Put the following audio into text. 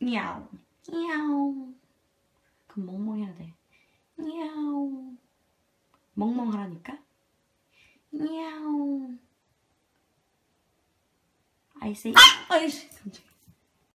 야옹 야옹. 그럼 멍멍 해야 돼. 야옹. 멍멍 하라니까. 야옹. I say 아이씨 깜짝이야.